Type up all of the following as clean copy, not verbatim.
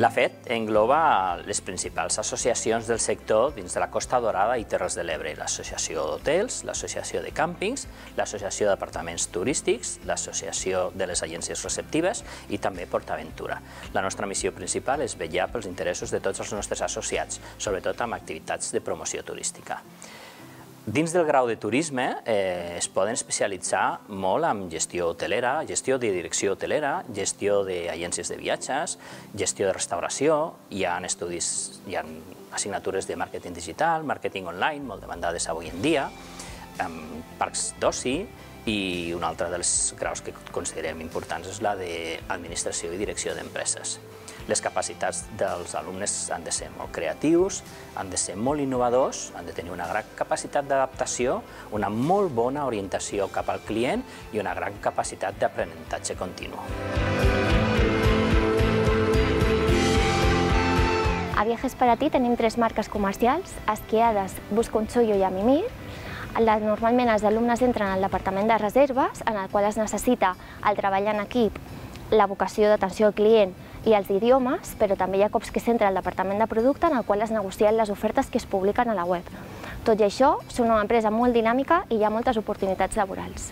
La FET engloba les principals associacions del sector dins de la Costa Dorada i Terres de l'Ebre, l'Associació d'Hotels, l'Associació de Càmpings, l'Associació d'Apartaments Turístics, l'Associació de les Agències Receptives i també PortAventura. La nostra missió principal és vetllar pels interessos de tots els nostres associats, sobretot amb activitats de promoció turística. Dins del grau de turisme es poden especialitzar molt en gestió hotelera, gestió de direcció hotelera, gestió d'agències de viatges, gestió de restauració, hi ha estudis, hi ha assignatures de màrqueting digital, màrqueting online, molt demandades avui en dia, parcs d'oci, i un altre dels graus que considerem importants és la d'administració i direcció d'empreses. Les capacitats dels alumnes han de ser molt creatius, han de ser molt innovadors, han de tenir una gran capacitat d'adaptació, una molt bona orientació cap al client i una gran capacitat d'aprenentatge continu. A Viajes per a ti tenim 3 marques comercials, Esquiades, Busconxollo i Amimir. Normalment els alumnes entren al departament de reserves, en el qual es necessita el treball en equip, la vocació d'atenció al client i els idiomes, però també hi ha cops que s'entra al departament de producte en el qual es negocien les ofertes que es publiquen a la web. Tot i això, són una empresa molt dinàmica i hi ha moltes oportunitats laborals.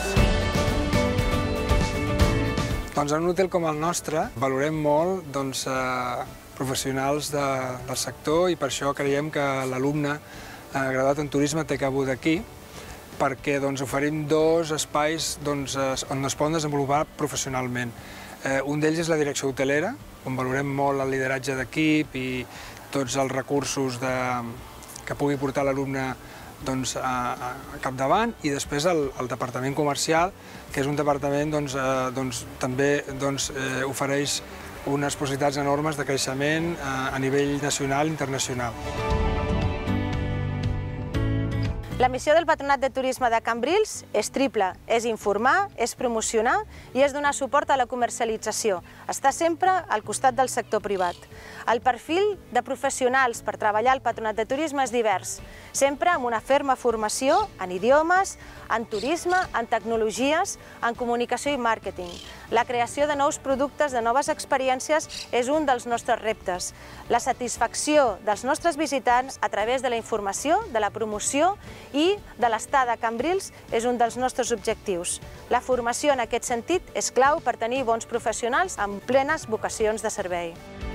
En un hotel com el nostre valorem molt professionals del sector i per això creiem que l'alumne graduat en turisme té cabuda aquí, perquè oferim 2 espais on es poden desenvolupar professionalment. Un d'ells és la direcció hotelera, on valorem molt el lideratge d'equip i tots els recursos que pugui portar l'alumne a capdavant, i després el departament comercial, que és un departament també ofereix unes possibilitats enormes de creixement a nivell nacional i internacional. La missió del Patronat de Turisme de Cambrils és triple, és informar, és promocionar i és donar suport a la comercialització, estar sempre al costat del sector privat. El perfil de professionals per treballar al Patronat de Turisme és divers, sempre amb una ferma formació en idiomes, en turisme, en tecnologies, en comunicació i màrqueting. La creació de nous productes, de noves experiències, és un dels nostres reptes. La satisfacció dels nostres visitants a través de la informació, de la promoció i de l'estada a Cambrils és un dels nostres objectius. La formació en aquest sentit és clau per tenir bons professionals amb plenes vocacions de servei.